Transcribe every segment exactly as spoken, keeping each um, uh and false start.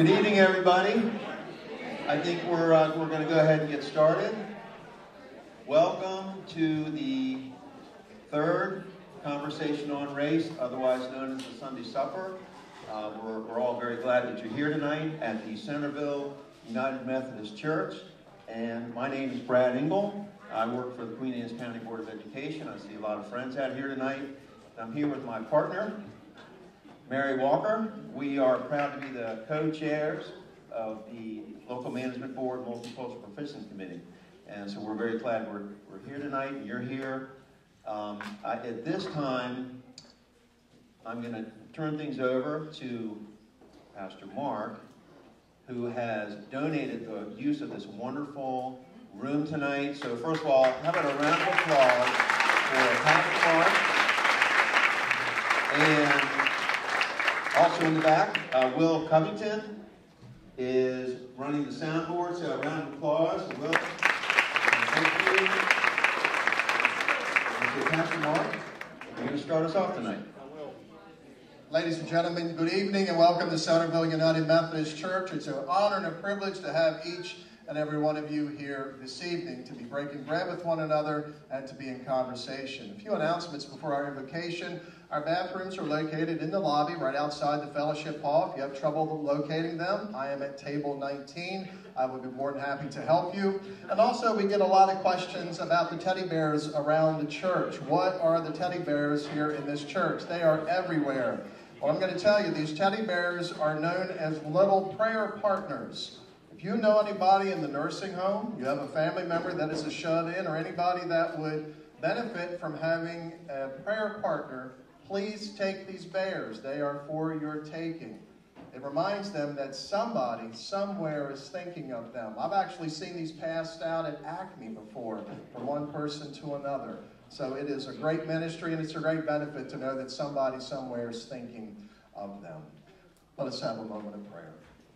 Good evening, everybody. I think we're, uh, we're going to go ahead and get started. Welcome to the third Conversation on Race, otherwise known as the Sunday Supper. Uh, we're, we're all very glad that you're here tonight at the Centerville United Methodist Church. And my name is Brad Engel. I work for the Queen Anne's County Board of Education. I see a lot of friends out here tonight. I'm here with my partner, Mary Walker. We are proud to be the co-chairs of the Local Management Board MultiCultural Proficiency Committee. And so we're very glad we're, we're here tonight and you're here. Um, I, at this time, I'm going to turn things over to Pastor Mark, who has donated the use of this wonderful room tonight. So first of all, how about a round of applause for Pastor Mark. And also in the back, uh, Will Covington is running the soundboard, so a round of applause to Will. Thank you. Okay, Pastor Mark, you're going to start us off tonight. I will. Ladies and gentlemen, good evening and welcome to Centerville United Methodist Church. It's an honor and a privilege to have each and every one of you here this evening to be breaking bread with one another and to be in conversation. A few announcements before our invocation. Our bathrooms are located in the lobby right outside the fellowship hall. If you have trouble locating them, I am at table nineteen. I would be more than happy to help you. And also, we get a lot of questions about the teddy bears around the church. What are the teddy bears here in this church? They are everywhere. Well, I'm going to tell you, these teddy bears are known as little prayer partners. If you know anybody in the nursing home, you have a family member that is a shut-in, or anybody that would benefit from having a prayer partner, please take these bears. They are for your taking. It reminds them that somebody somewhere is thinking of them. I've actually seen these passed out at Acme before from one person to another. So it is a great ministry and it's a great benefit to know that somebody somewhere is thinking of them. Let us have a moment of prayer.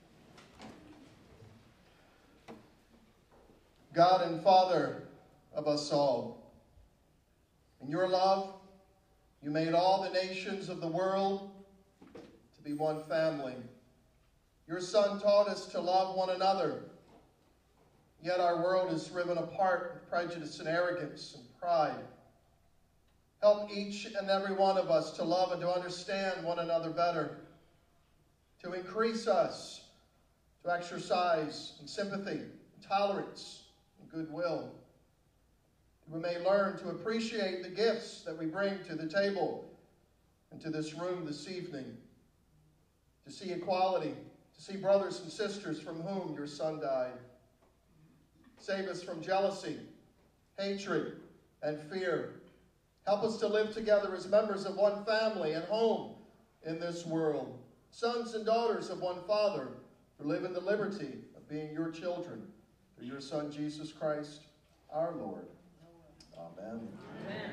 God and Father of us all, in your love, you made all the nations of the world to be one family. Your Son taught us to love one another. Yet our world is riven apart with prejudice and arrogance and pride. Help each and every one of us to love and to understand one another better, to increase us, to exercise in sympathy, and tolerance, and goodwill. We may learn to appreciate the gifts that we bring to the table and to this room this evening, to see equality, to see brothers and sisters from whom your Son died. Save us from jealousy, hatred, and fear. Help us to live together as members of one family and home in this world, sons and daughters of one Father, who live in the liberty of being your children, through your Son, Jesus Christ, our Lord. Amen. Amen.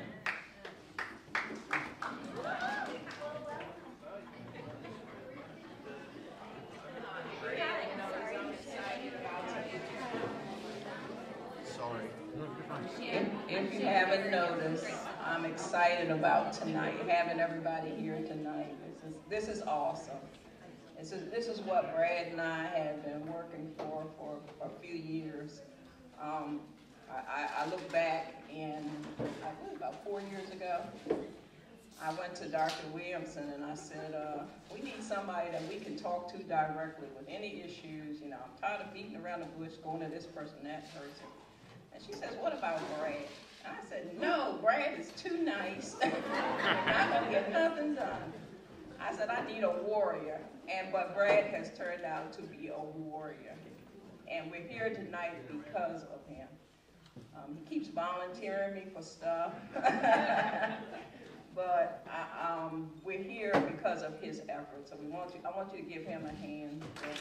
Sorry. If, if you haven't noticed, I'm excited about tonight, having everybody here tonight. This is this is awesome. This is this is what Brad and I have been working for for a few years. Um, I, I look back and I think about four years ago, I went to Doctor Williamson and I said, uh, we need somebody that we can talk to directly with any issues. You know, I'm tired of beating around the bush, going to this person, that person. And she says, what about Brad? And I said, no, Brad is too nice. We're not going to get nothing done. I said, I need a warrior. And but Brad has turned out to be a warrior. And we're here tonight because of him. Um, he keeps volunteering me for stuff, but I, um, we're here because of his efforts. So we want you. I want you to give him a hand.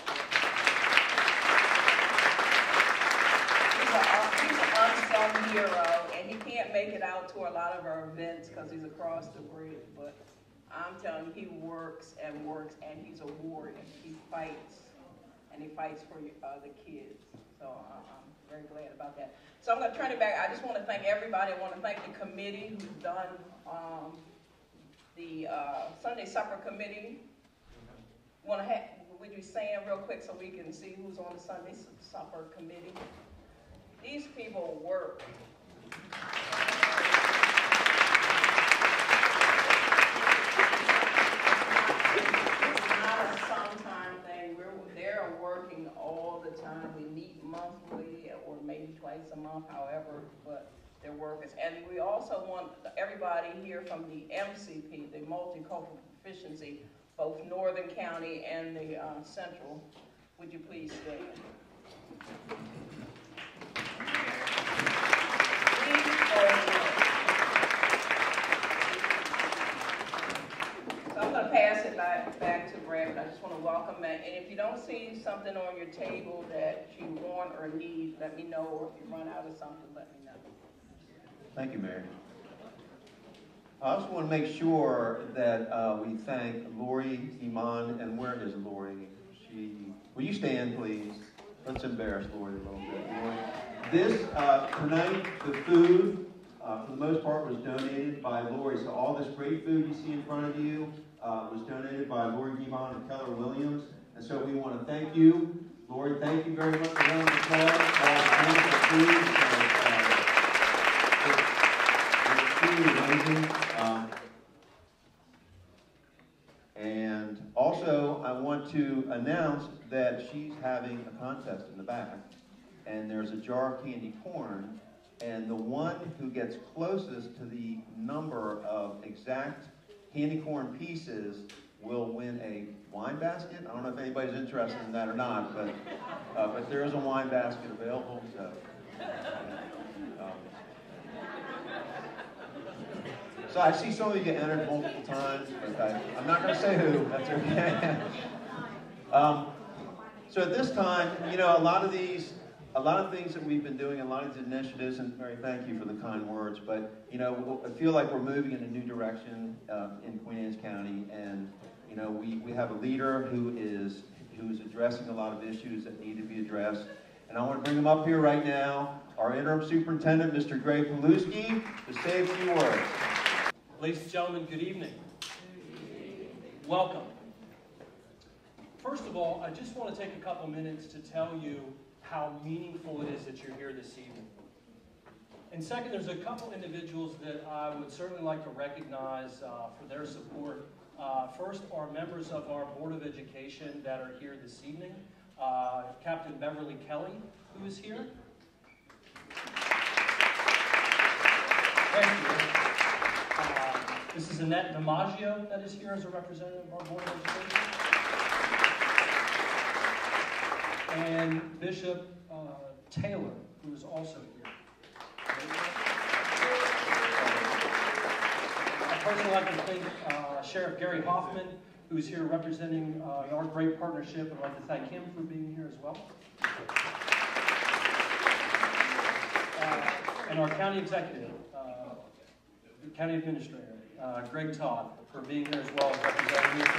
He's, a, he's an unsung hero, and he can't make it out to a lot of our events because he's across the bridge. But I'm telling you, he works and works, and he's a warrior. He fights, and he fights for uh, the kids. So uh, I'm very glad about that. So I'm going to turn it back. I just want to thank everybody. I want to thank the committee who's done um, the uh, Sunday Supper Committee. Want to have, would you stand real quick so we can see who's on the Sunday supper committee? These people work. It's not a sometime thing. We're, they're working all the time. We meet monthly or maybe twice a month, however, but they're workers. And we also want everybody here from the M C P, the Multicultural Proficiency, both Northern County and the uh, Central. Would you please stand? So I'm going to pass it back, back to Brad, but I just want to welcome that. And if you don't see something on your table that you want or need, let me know. Or if you run out of something, let me know. Thank you, Mary. I also want to make sure that uh, we thank Lori Iman, and where is Lori? She, will you stand, please? Let's embarrass Lori a little bit. Lori. This, uh, tonight, the food, uh, for the most part, was donated by Lori. So all this great food you see in front of you uh, was donated by Lori Iman and Keller Williams. And so we want to thank you. Lori, thank you very much for running the club. All the wonderful food. So, uh, amazing. Um, and also, I want to announce that she's having a contest in the back, and there's a jar of candy corn, and the one who gets closest to the number of exact candy corn pieces will win a wine basket. I don't know if anybody's interested in that or not, but uh, but there is a wine basket available. So. Um, So I see some of you get entered multiple times, but I, I'm not going to say who. That's okay. um, so at this time, you know, a lot of these, a lot of things that we've been doing, a lot of these initiatives, and Mary, thank you for the kind words, but, you know, I feel like we're moving in a new direction uh, in Queen Anne's County, and, you know, we, we have a leader who is, who is addressing a lot of issues that need to be addressed. And I want to bring him up here right now, our interim superintendent, Mister Greg Paluski, to say a few words. Ladies and gentlemen, good evening. Welcome. First of all, I just want to take a couple minutes to tell you how meaningful it is that you're here this evening. And second, there's a couple individuals that I would certainly like to recognize uh, for their support. Uh, first are members of our Board of Education that are here this evening. Uh, Captain Beverly Kelly, who is here. Thank you. Uh, this is Annette DiMaggio that is here as a representative of our Board of Education. And Bishop uh, Taylor, who is also here. I'd personally like to thank uh, Sheriff Gary Hoffman, who is here representing uh, our great partnership. I'd like to thank him for being here as well. Uh, and our county executive, uh, county administrator, uh, Greg Todd, for being here as well as representing the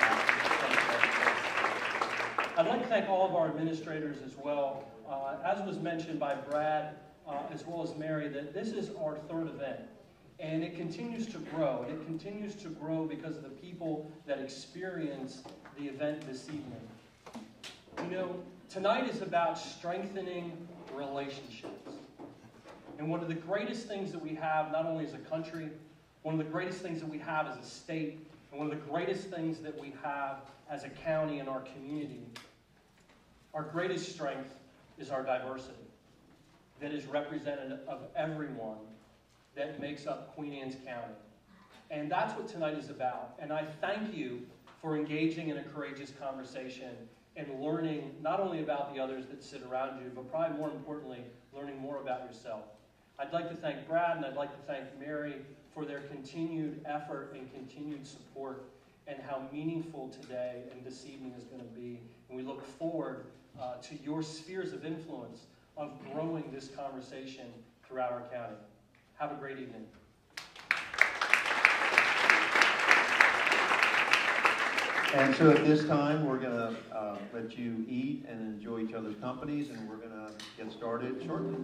I'd like to thank all of our administrators as well. Uh, as was mentioned by Brad, uh, as well as Mary, that this is our third event. And it continues to grow. And it continues to grow because of the people that experience the event this evening. You know, tonight is about strengthening relationships. And one of the greatest things that we have, not only as a country, one of the greatest things that we have as a state, and one of the greatest things that we have as a county in our community, our greatest strength is our diversity that is representative of everyone that makes up Queen Anne's County. And that's what tonight is about. And I thank you for engaging in a courageous conversation and learning not only about the others that sit around you, but probably more importantly, learning more about yourself. I'd like to thank Brad and I'd like to thank Mary for their continued effort and continued support and how meaningful today and this evening is going to be. And we look forward uh, to your spheres of influence of growing this conversation throughout our county. Have a great evening. And so at this time, we're going to uh, let you eat and enjoy each other's companies, and we're going to get started shortly.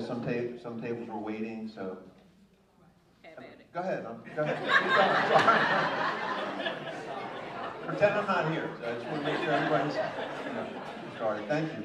apologize. Some, ta some tables were waiting, so. Have at it. Go ahead. Um, go ahead. Sorry. Pretend I'm not here. So I just want to make sure everybody's you know, started. Thank you.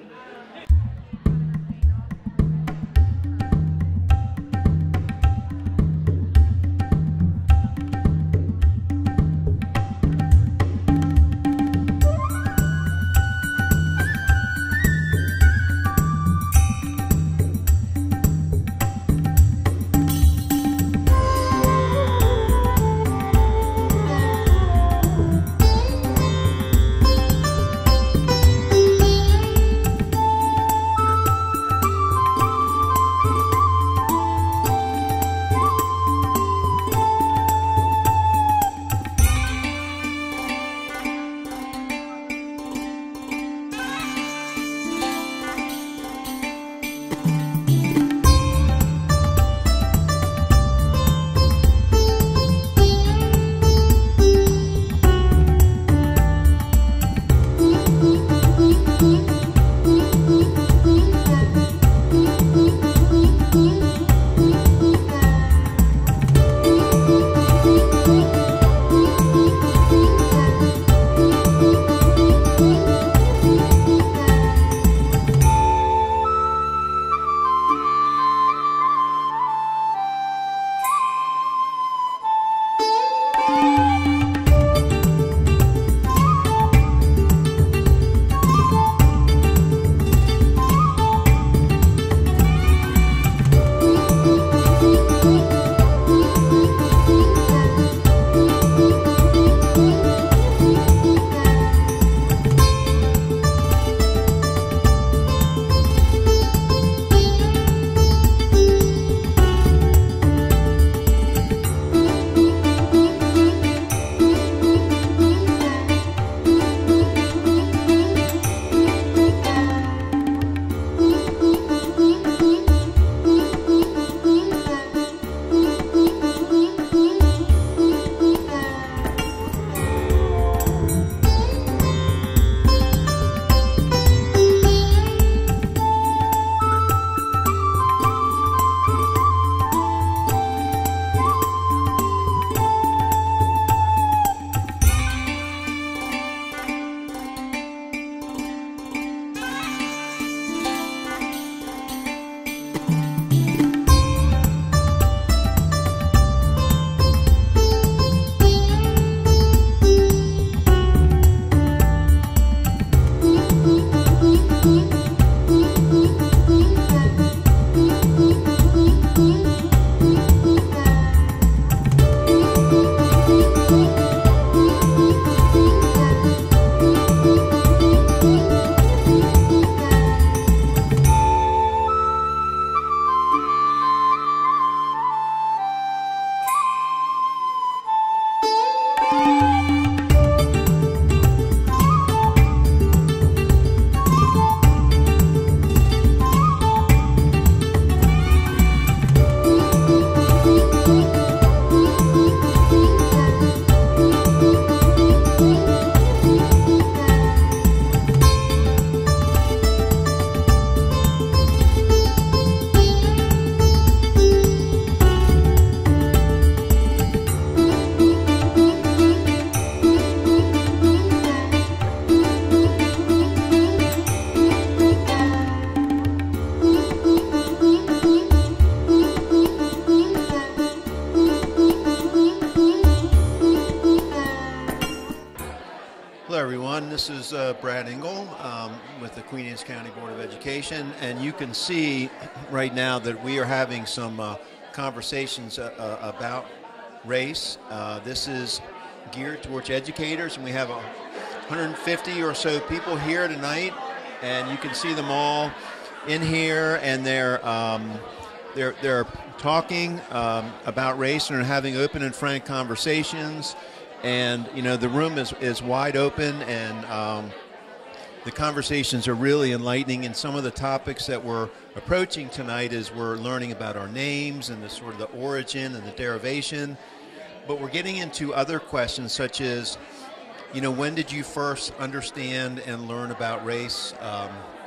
This is uh, Brad Engel um, with the Queen Anne's County Board of Education, and you can see right now that we are having some uh, conversations uh, uh, about race. Uh, this is geared towards educators, and we have one hundred fifty or so people here tonight, and you can see them all in here, and they're um, they're they're talking um, about race and are having open and frank conversations. And you know, the room is is wide open, and um, the conversations are really enlightening. And some of the topics that we're approaching tonight is we're learning about our names and the sort of the origin and the derivation. But we're getting into other questions such as, you know, when did you first understand and learn about race? Um,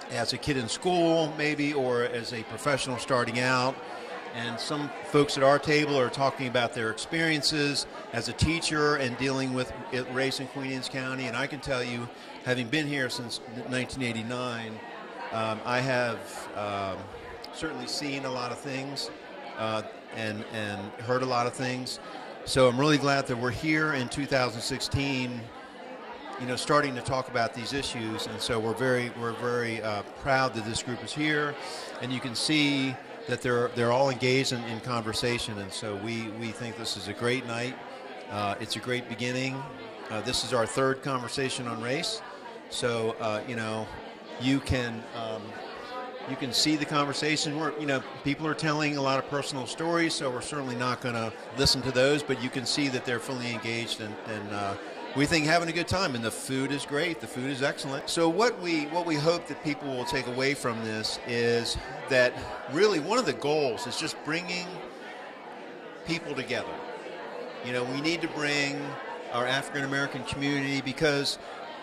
as a kid in school, maybe, or as a professional starting out. And some folks at our table are talking about their experiences as a teacher and dealing with race in Queen Anne's County. And I can tell you, having been here since nineteen eighty-nine, um, I have um, certainly seen a lot of things uh, and, and heard a lot of things. So I'm really glad that we're here in two thousand sixteen, you know, starting to talk about these issues. And so we're very, we're very uh, proud that this group is here. And you can see that they're they're all engaged in, in conversation, and so we, we think this is a great night. Uh, it's a great beginning. Uh, this is our third conversation on race, so uh, you know you can um, you can see the conversation. We're, you know, people are telling a lot of personal stories, so we're certainly not going to listen to those, but you can see that they're fully engaged, and, and uh, we think having a good time, and the food is great. The food is excellent. So what we what we hope that people will take away from this is that really one of the goals is just bringing people together. You know, we need to bring our African American community because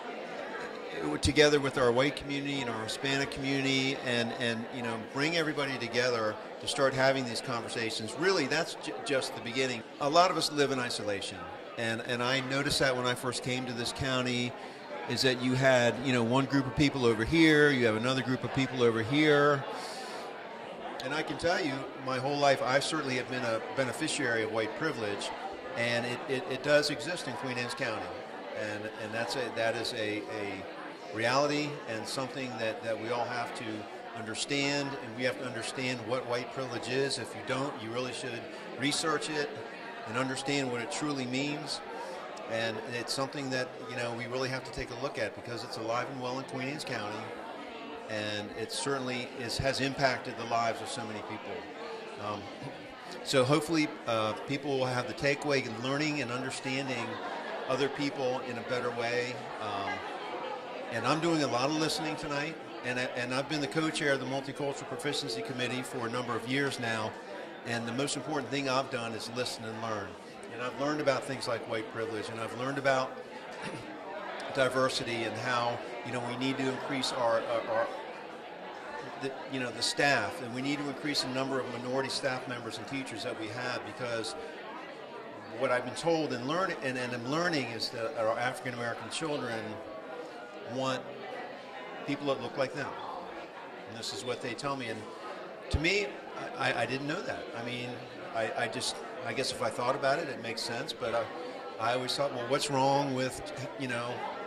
together with our white community and our Hispanic community, and and you know, bring everybody together to start having these conversations. Really, that's j- just the beginning. A lot of us live in isolation. And and I noticed that when I first came to this county, is that you had, you know, one group of people over here, you have another group of people over here. And I can tell you, my whole life, I certainly have been a beneficiary of white privilege, and it, it, it does exist in Queen Anne's County. And and that's a, that is a, a reality and something that, that we all have to understand, and we have to understand what white privilege is. If you don't, you really should research it and understand what it truly means. And it's something that, you know, we really have to take a look at because it's alive and well in Queen Anne's County, and it certainly is, has impacted the lives of so many people. Um, so hopefully uh, people will have the takeaway in learning and understanding other people in a better way. Um, and I'm doing a lot of listening tonight, and, I, and I've been the co-chair of the Multicultural Proficiency Committee for a number of years now. And the most important thing I've done is listen and learn. And I've learned about things like white privilege, and I've learned about diversity and how, you know, we need to increase our, our, our the, you know, the staff, and we need to increase the number of minority staff members and teachers that we have, because what I've been told and learn and, and I'm learning is that our African American children want people that look like them. And this is what they tell me. And to me, I, I didn't know that. I mean, I, I just, I guess if I thought about it, it makes sense. But I, I always thought, well, what's wrong with, you know,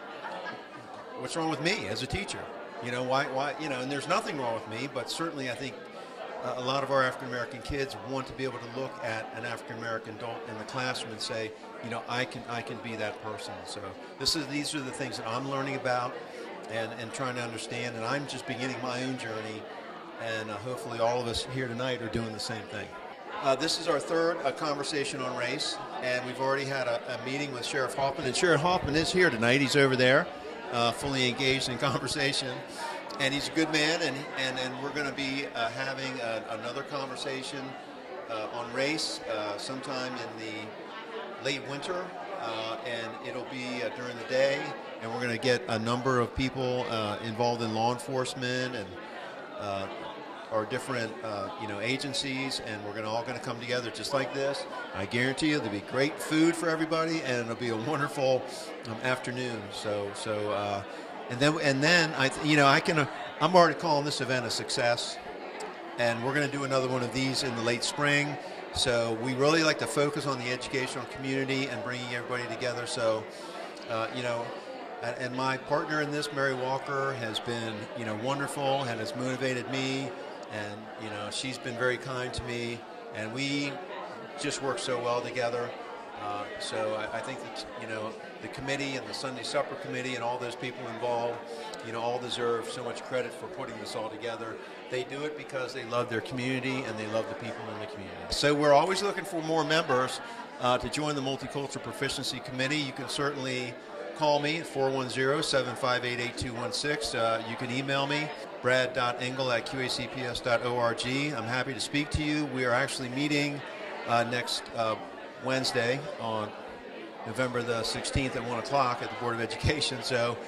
what's wrong with me as a teacher? You know, why, why, you know, and there's nothing wrong with me, but certainly I think uh, a lot of our African American kids want to be able to look at an African American adult in the classroom and say, you know, I can, I can be that person. So this is, these are the things that I'm learning about and, and trying to understand, and I'm just beginning my own journey. And uh, hopefully all of us here tonight are doing the same thing. Uh, this is our third uh, conversation on race, and we've already had a, a meeting with Sheriff Hoffman, and Sheriff Hoffman is here tonight. He's over there, uh, fully engaged in conversation, and he's a good man, and and, and we're going to be uh, having a, another conversation uh, on race uh, sometime in the late winter, uh, and it'll be uh, during the day, and we're going to get a number of people uh, involved in law enforcement and uh, our different, uh, you know, agencies, and we're gonna all going to come together just like this. I guarantee you there'll be great food for everybody, and it'll be a wonderful um, afternoon. So, so, uh, and then, and then I, you know, I can, uh, I'm already calling this event a success, and we're going to do another one of these in the late spring. So we really like to focus on the educational community and bringing everybody together. So, uh, you know. And my partner in this, Mary Walker, has been, you know, wonderful and has motivated me, and, you know, she's been very kind to me, and we just work so well together. Uh, so I, I think that, you know, the committee and the Sunday Supper Committee and all those people involved, you know, all deserve so much credit for putting this all together. They do it because they love their community and they love the people in the community. So we're always looking for more members uh, to join the Multicultural Proficiency Committee. You can certainly call me at four one zero, seven five eight, eight two one six. Uh, you can email me, brad dot engel at Q A C P S dot org. I'm happy to speak to you. We are actually meeting uh, next uh, Wednesday on November the sixteenth at one o'clock at the Board of Education. So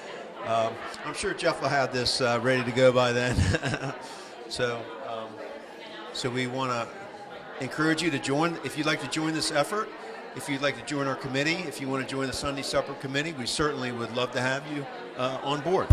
Um, I'm sure Jeff will have this uh, ready to go by then. so, um, so we want to encourage you to join. If you'd like to join this effort, if you'd like to join our committee, if you want to join the Sunday Supper Committee, we certainly would love to have you uh, on board.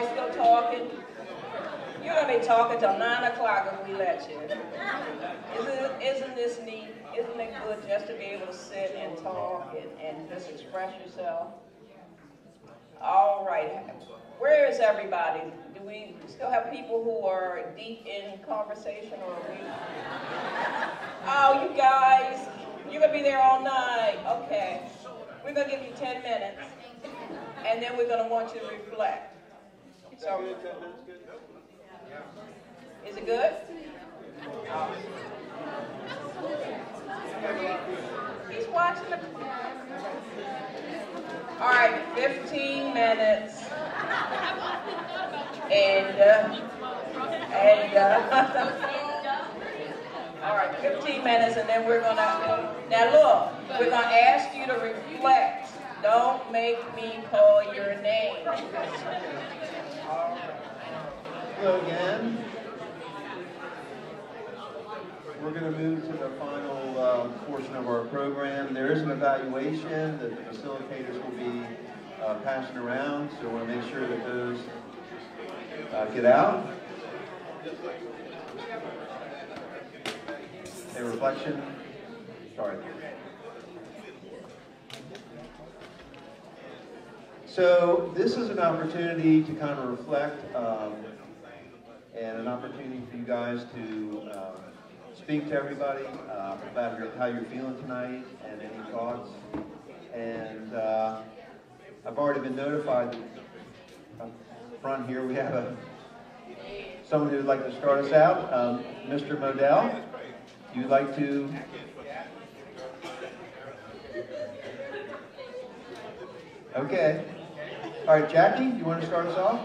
else go talking? You're going to be talking till nine o'clock if we let you. Isn't, isn't this neat? Isn't it good just to be able to sit and talk and, and just express yourself? All right. Where is everybody? Do we still have people who are deep in conversation, or are we? Oh, you guys, you're going to be there all night. Okay. We're going to give you ten minutes, and then we're going to want you to reflect. So, is it good? Oh. He's watching the clock. All right, fifteen minutes. And, uh, and, uh, all right, fifteen minutes, and then we're gonna, now look, we're gonna ask you to reflect. Don't make me call your name. Hello again. We're going to move to the final uh, portion of our program. There is an evaluation that the facilitators will be uh, passing around, so we want to make sure that those uh, get out. A reflection. Sorry. So this is an opportunity to kind of reflect um, and an opportunity for you guys to um, speak to everybody uh, about your, how you're feeling tonight and any thoughts. And uh, I've already been notified that up front here we have a, someone who would like to start us out. Um, Mister Modell, you'd like to? Okay. All right, Jackie, you want to start us off?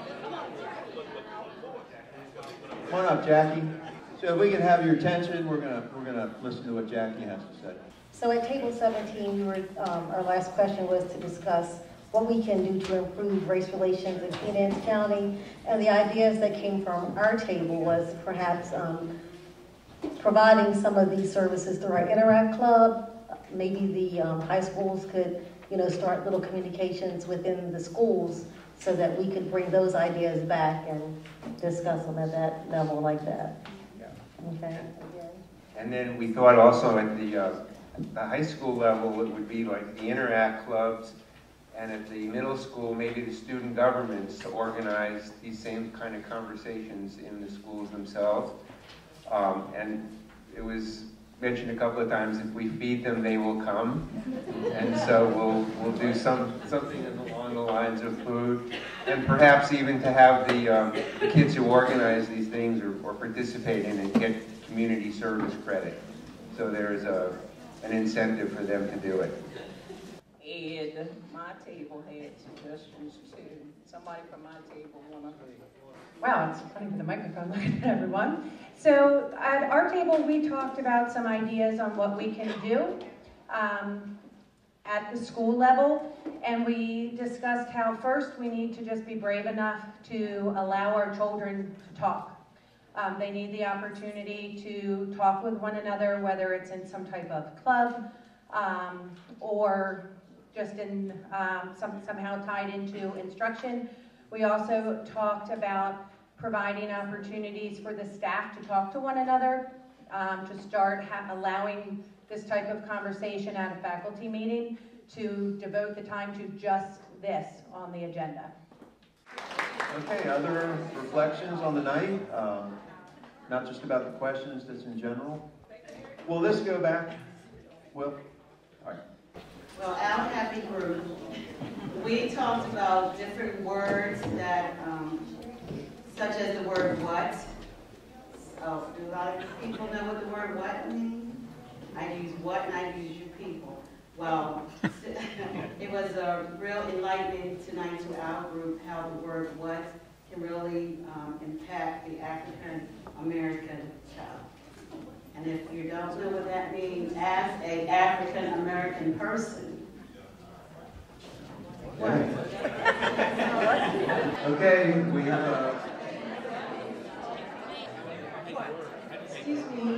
Come on up, Jackie. So if we can have your attention, we're gonna we're gonna listen to what Jackie has to say. So at table seventeen, we were, um, our last question was to discuss what we can do to improve race relations in Queen Anne's County, and the ideas that came from our table was perhaps um, providing some of these services through our Interact Club. Maybe the um, high schools could, you know, start little communications within the schools so that we could bring those ideas back and discuss them at that level like that. Okay. And then we thought also at the, uh, the high school level, it would be like the Interact clubs, and at the middle school, maybe the student governments to organize these same kind of conversations in the schools themselves. Um, and it was mentioned a couple of times, if we feed them, they will come. And so we'll, we'll do some, something along the lines of food, and perhaps even to have the, um, the kids who organize these things or, or participate in it get community service credit. So there's a, an incentive for them to do it. And my table had suggestions too. Somebody from my table wanna? Wow, it's funny with the microphone looking at everyone. So at our table, we talked about some ideas on what we can do um, at the school level, and we discussed how first we need to just be brave enough to allow our children to talk. Um, they need the opportunity to talk with one another, whether it's in some type of club um, or just in um, some, somehow tied into instruction. We also talked about providing opportunities for the staff to talk to one another, um, to start ha allowing this type of conversation at a faculty meeting, to devote the time to just this on the agenda. Okay, other reflections on the night? Um, not just about the questions, just in general. Will this go back? Will? All right. Well, our happy group, we talked about different words that, um, such as the word what. Oh, do a lot of people know what the word what means? I use what and I use you people. Well, it was a real enlightening tonight to our group how the word what can really um, impact the African American child. And if you don't know what that means as an African American person, what? Okay, we have a... Excuse me.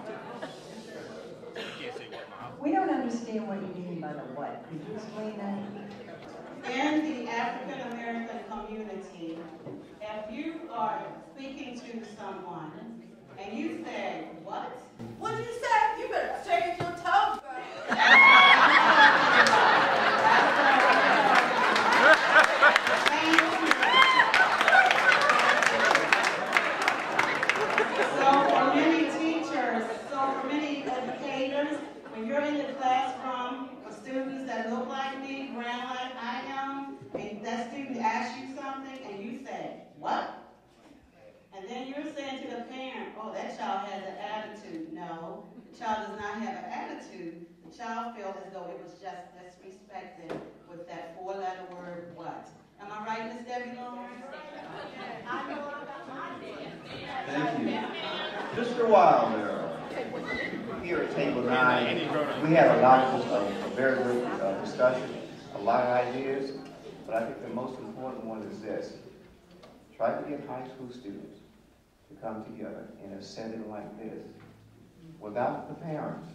We don't understand what you mean by the what. Could you explain that? In the African American community, speaking to someone and you said, what? What did you say? You better change your tone, girl. So for many teachers, so for many educators, when you're in the classroom with students that look like me, grand like I am, and that student asks you something and you say, what? And then you're saying to the parent, oh, that child has an attitude. No, the child does not have an attitude. The child feels as though it was just disrespected with that four-letter word, what? Am I right, Miss Debbie Lawrence? I know I got my Thank you. Mister Wilder. Here at Table nine, we had a lot of uh, very good uh, discussion, a lot of ideas, but I think the most important one is this. Try to get high school students to come together in a setting like this without the parents.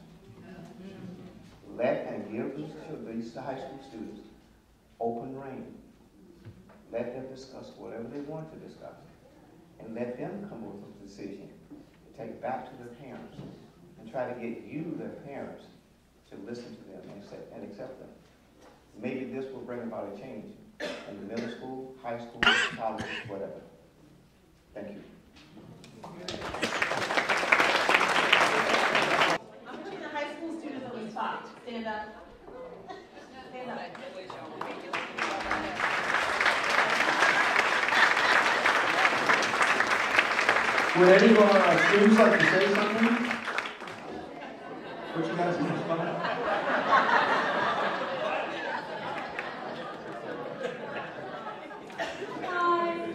Let and give these high school students open reign. Let them discuss whatever they want to discuss. And let them come up with a decision to take back to their parents and try to get you, their parents, to listen to them and accept, and accept them. Maybe this will bring about a change in the middle school, high school, college, whatever. Thank you. I'm between the high school students on the spot. Stand up. Stand up. Would any of our students like to say something? What you guys think is fun? Hi.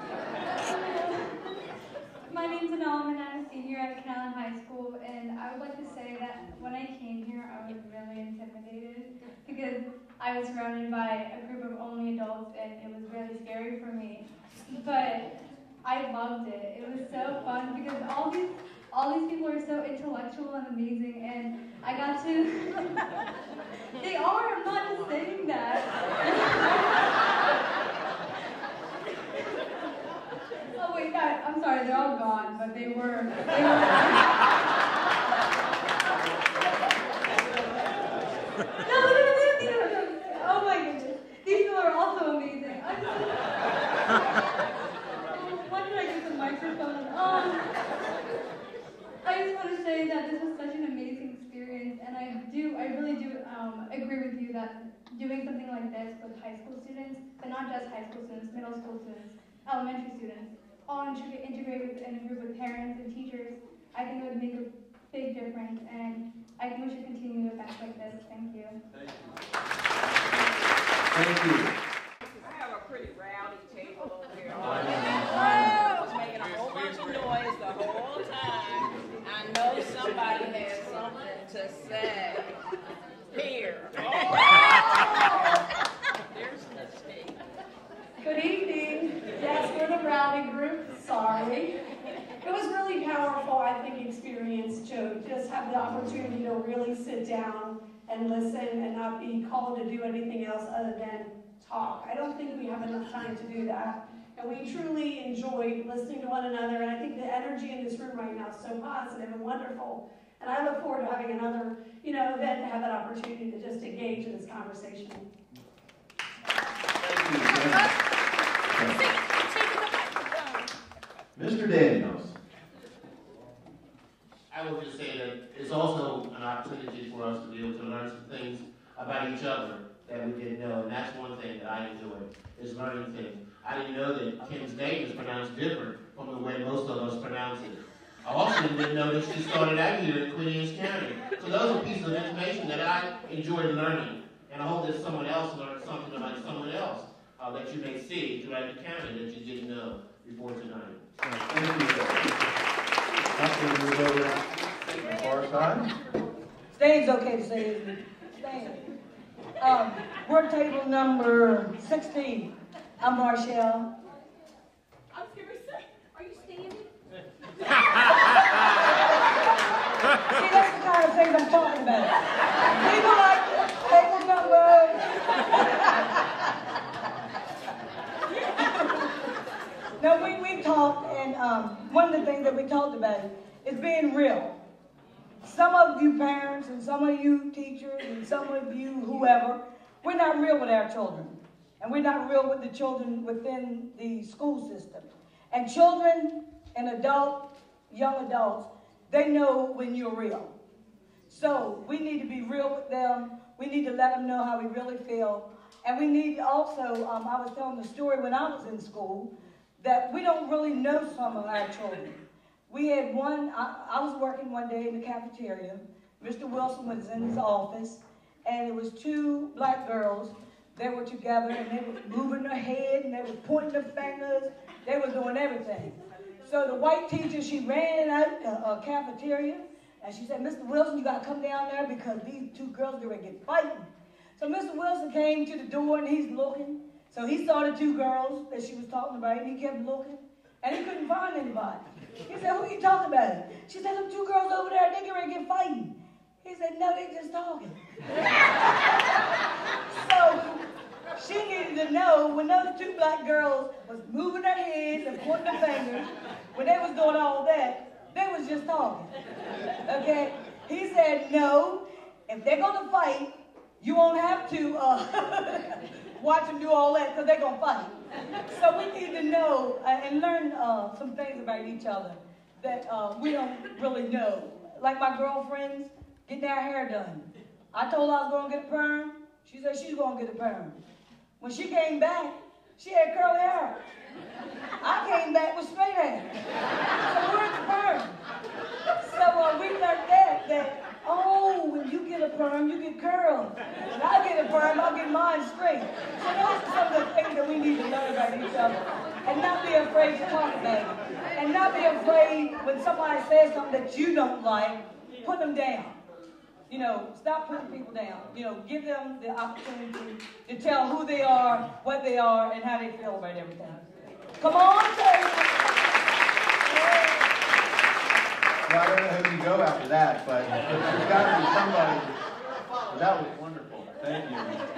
My name's Anel, and I'm a senior at Canal High School, and I would like to say that when I came here, I was really intimidated because I was surrounded by a group of only adults, and it was really scary for me. But I loved it. It was so fun because all these all these people are so intellectual and amazing, and I got to. They are. I'm not just saying that. Oh wait, no, I'm sorry. They're all gone, but they were. They were no, no, no, no, no, no. Oh my goodness, these people are also amazing. I'm so... Why did I get the microphone? Um, I just want to say that this was such an amazing experience, and I do, I really do um, agree with you that doing something like this with high school students, but not just high school students, middle school students, elementary students, all integrate, integrate with, in a group with parents and teachers, I think it would make a big difference, and I think we should continue events like this. Thank you. Thank you. Thank you. I have a pretty rowdy table over here. I was making a whole bunch of noise the whole time. I know somebody has something to say. Here. Oh. There's a mistake. Good evening. Yes, we're the rowdy group. Sorry. It was really powerful, I think, experience to just have the opportunity to really sit down and listen and not be called to do anything else other than talk. I don't think we have enough time to do that. And we truly enjoyed listening to one another, and I think the energy in this room right now is so positive and wonderful. And I look forward to having another, you know, event to have that opportunity to just engage in this conversation. Thank you. Mister Daniels. I will just say that it's also an opportunity for us to be able to learn some things about each other that we didn't know, and that's one thing that I enjoy, is learning things. I didn't know that Kim's name is pronounced different from the way most of us pronounce it. I also didn't know that she started out here in Queen Anne's County. So those are pieces of information that I enjoyed learning, and I hope that someone else learned something about someone else uh, that you may see throughout the county that you didn't know before tonight. Thank you. That's going to move over to the far side. Staying's okay to say, isn't it? Staying. Um, work table number sixteen. I'm Marshall. I was going to say, are you standing? See, that's the kind of things I'm talking about. People like table number. No, So we, we talked, and um, one of the things that we talked about is being real. Some of you parents and some of you teachers and some of you whoever, we're not real with our children. And we're not real with the children within the school system. And children and adult, young adults, they know when you're real. So we need to be real with them. We need to let them know how we really feel. And we need also, um, I was telling the story when I was in school, that we don't really know some of our children. We had one, I, I was working one day in the cafeteria. Mister Wilson was in his office, and it was two black girls. They were together, and they were moving their head, and they were pointing their fingers. They were doing everything. So the white teacher, she ran out the uh, cafeteria, and she said, Mister Wilson, you got to come down there because these two girls are going to get fighting. So Mister Wilson came to the door, and he's looking. So he saw the two girls that she was talking about, and he kept looking, and he couldn't find anybody. He said, who are you talking about? She said, them two girls over there, they get ready to get fighting. He said, no, they just talking. So she needed to know when those two black girls was moving their heads and pointing their fingers, when they was doing all that, they was just talking. Okay? He said, no, if they're going to fight, you won't have to uh, watch them do all that because they're going to fight. So we need to know uh, and learn uh, some things about each other that uh, we don't really know. Like my girlfriends getting their hair done. I told her I was going to get a perm. She said she's going to get a perm. When she came back, she had curly hair. I came back with straight hair. So where's the perm? So uh, we learned that, that, oh, when you get a perm, you get curls. When I get a perm, I'll get mine straight. So those are some of the things that we need to learn about each other. And not be afraid to talk about it. And not be afraid when somebody says something that you don't like, put them down. You know, stop putting people down. You know, give them the opportunity to tell who they are, what they are, and how they feel about everything. Come on, Taylor. Well, I don't know who you go after that, but there's got to be somebody. That was wonderful. Thank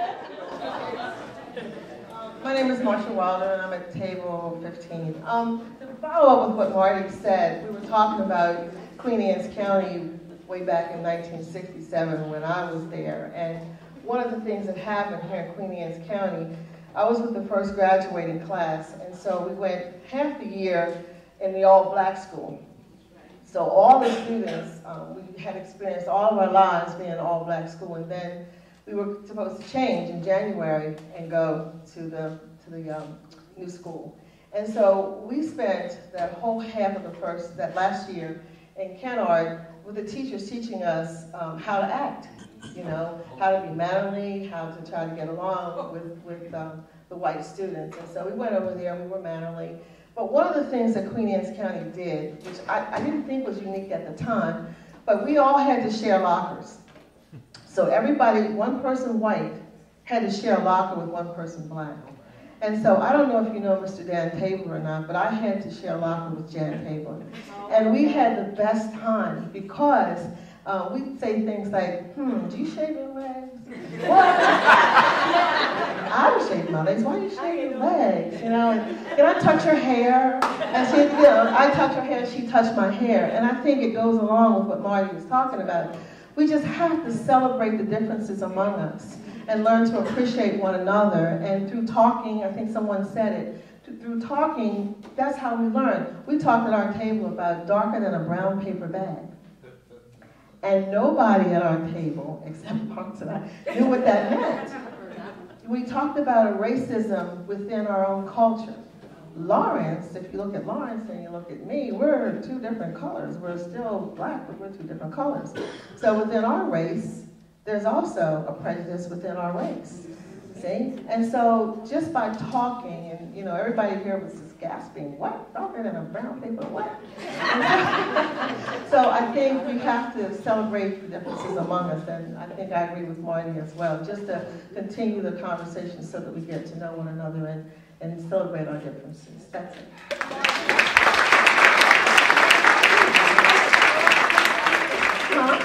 you. My name is Marsha Wilder, and I'm at table fifteen. Um, to follow up with what Marty said, we were talking about Queen Anne's County way back in nineteen sixty-seven when I was there. And one of the things that happened here in Queen Anne's County, I was with the first graduating class, and so we went half the year in the all-black school. So all the students, um, we had experienced all of our lives being in all-black school, and then we were supposed to change in January and go to the, to the um, new school. And so we spent that whole half of the first, that last year in Kennard with the teachers teaching us um, how to act, you know, how to be mannerly, how to try to get along with, with um, the white students. And so we went over there and we were mannerly. But one of the things that Queen Anne's County did, which I, I didn't think was unique at the time, but we all had to share lockers. So everybody, one person white, had to share a locker with one person black. And so I don't know if you know Mister Dan Tabor or not, but I had to share a locker with Jan Tabor. And we had the best time because uh, we'd say things like, hmm, do you shave your legs? What? I would shave my legs. Why do you shave your legs? You know, and can I touch her hair? And she, you know, I touch her hair, she touched my hair. And I think it goes along with what Marty was talking about. We just have to celebrate the differences among us and learn to appreciate one another. And through talking, I think someone said it, through talking, that's how we learn. We talked at our table about darker than a brown paper bag. And nobody at our table, except Marks and I, knew what that meant. We talked about a racism within our own culture. Lawrence, if you look at Lawrence and you look at me, we're two different colors. We're still black, but we're two different colors. So within our race, there's also a prejudice within our race, see? And so just by talking, and you know, everybody here was just gasping, what? Darker than a brown paper, what? So I think we have to celebrate the differences among us, and I think I agree with Marty as well, just to continue the conversation so that we get to know one another and, and celebrate our differences. That's it. Huh?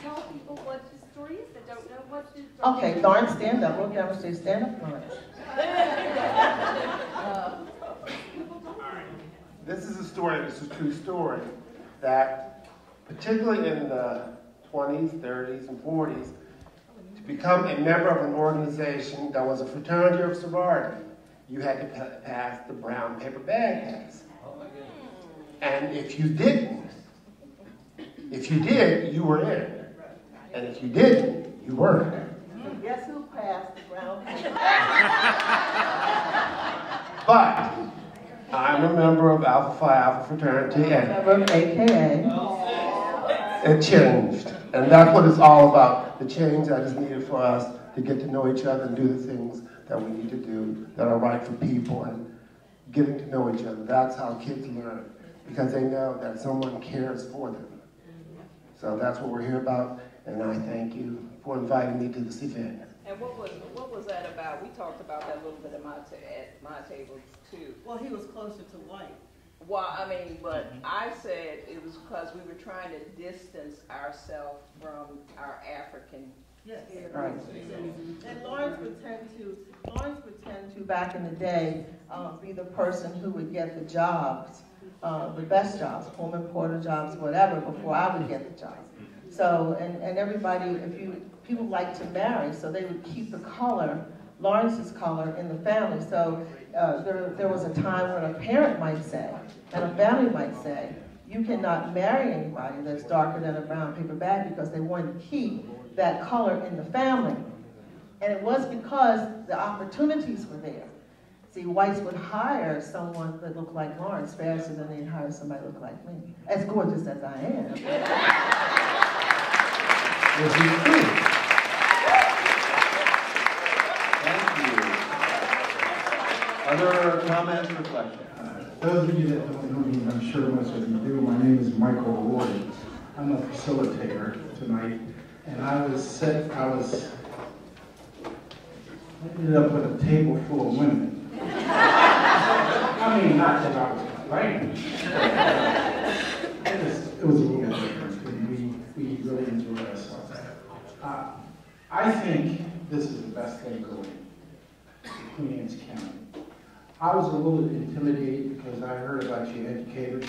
Okay, Lawrence, stand up. We'll demonstrate. Stand up, Lawrence. this is a story, this is a true story, that particularly in the twenties, thirties, and forties, to become a member of an organization that was a fraternity or sorority, you had to pa pass the brown paper bag test. And if you didn't, if you did, you were in. And if you didn't, you weren't. Guess who passed the brown paper? But I'm a member of Alpha Phi Alpha fraternity, and member of A K A. It changed. And that's what it's all about, the change that is needed for us to get to know each other and do the things that we need to do that are right for people, and getting to know each other. That's how kids learn, because they know that someone cares for them. So that's what we're here about, and I thank you for inviting me to this event. And what was what was that about? We talked about that a little bit at my ta at my table too. Well, he was closer to white. Well, I mean, but I said it was because we were trying to distance ourselves from our African. Yes. Right. And Lawrence would tend to, Lawrence would tend to, back in the day, uh, be the person who would get the jobs, uh, the best jobs, Pullman Porter jobs, whatever, before I would get the job. So, and, and everybody, if you, people like to marry, so they would keep the color, Lawrence's color, in the family. So uh, there, there was a time when a parent might say, and a family might say, you cannot marry anybody that's darker than a brown paper bag, because they wanted to keep that color in the family. And it was because the opportunities were there. See, whites would hire someone that looked like Lawrence faster than they'd hire somebody that looked like me, as gorgeous as I am. Thank you. Other comments or questions? Uh, those of you that don't know me, I'm sure most of you do, my name is Michael Ward. I'm a facilitator tonight, and I was set, I was, I ended up with a table full of women. I mean, not that I was complaining. It was, it was a little different, and we, we really enjoyed ourselves. Uh, I think this is the best thing going in Queen Anne's County. I was a little intimidated because I heard about you educators.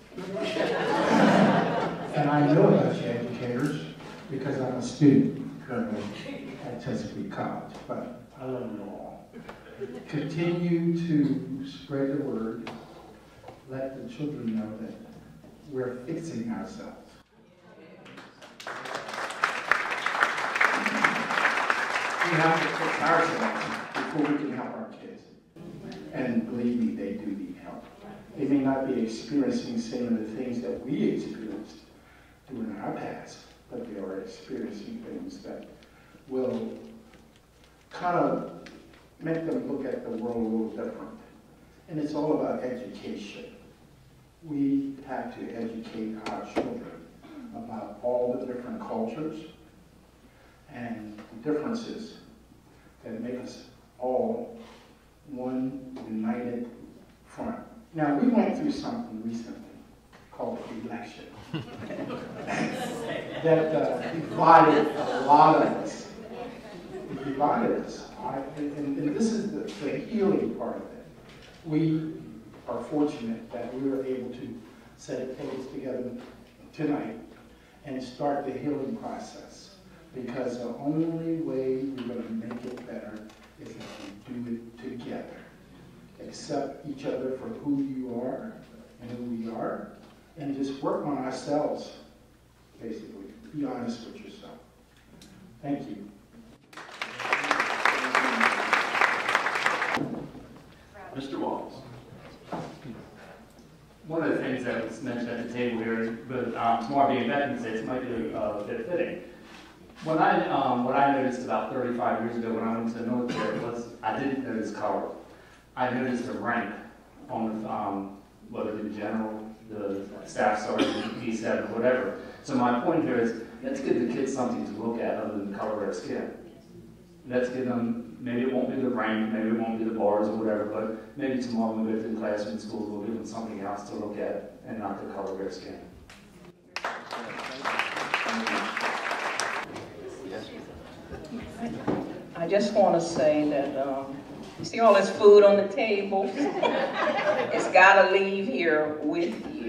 And I know about you educators because I'm a student currently at Chesapeake College, but I love you all. Continue to spread the word. Let the children know that we're fixing ourselves. We have to fix ourselves before we can help our kids. And believe me, they do need help. They may not be experiencing some of the things that we experienced during our past, but they are experiencing things that will kind of make them look at the world a little different. And it's all about education. We have to educate our children about all the different cultures and the differences that make us all one united front. Now, we went through something recently called election that uh, divided a lot of us. It divided us. I, and, and this is the, the healing part of it. We are fortunate that we were able to set a tables together tonight and start the healing process, because the only way we're going to make it better is if we do it together. Accept each other for who you are and who we are, and just work on ourselves, basically. Be honest with yourself. Thank you. Mister Wallace. One of the things that was mentioned at the table here, but um, tomorrow being Veterans Day, it might be a uh, bit fitting. What I, um, what I noticed about thirty-five years ago when I went to the military was I didn't notice color. I noticed the rank on the, um, whether it be the general, the staff sergeant, D seven, whatever. So my point here is, let's give the kids something to look at other than the color of their skin. Let's give them, maybe it won't be the rank, maybe it won't be the bars or whatever, but maybe tomorrow when we go to the classroom in school, we'll give them something else to look at and not the color of their skin. I just want to say that um, You see all this food on the table? It's got to leave here with you.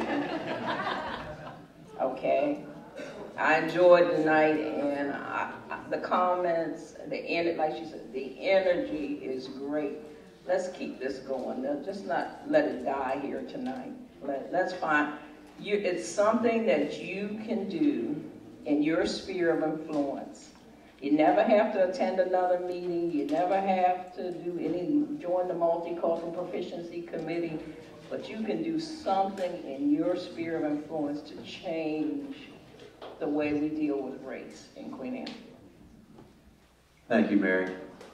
Okay? I enjoyed the night, and I, I, the comments, the en- like she said, the energy is great. Let's keep this going. Let's just not let it die here tonight. Let, let's find, you, it's something that you can do in your sphere of influence. You never have to attend another meeting. You never have to do any, join the Multicultural Proficiency Committee, but you can do something in your sphere of influence to change the way we deal with race in Queen Anne. Thank you, Mary.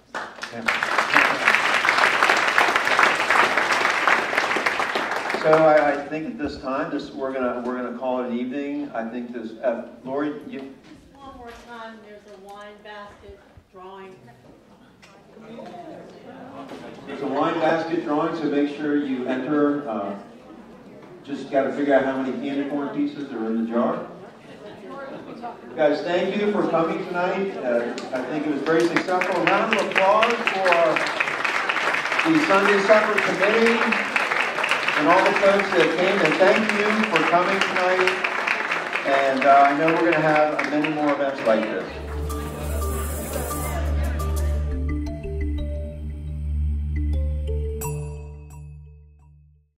So I, I think at this time, this we're gonna we're gonna call it an evening. I think this, uh, Lori, you. One more time. There's a wine basket drawing. There's a wine basket drawing, so make sure you enter. Uh, just got to figure out how many candy corn pieces are in the jar. Guys, thank you for coming tonight. Uh, I think it was very successful. A round of applause for the Sunday Supper Committee and all the folks that came. And thank you for coming tonight. And uh, I know we're going to have many more events like this.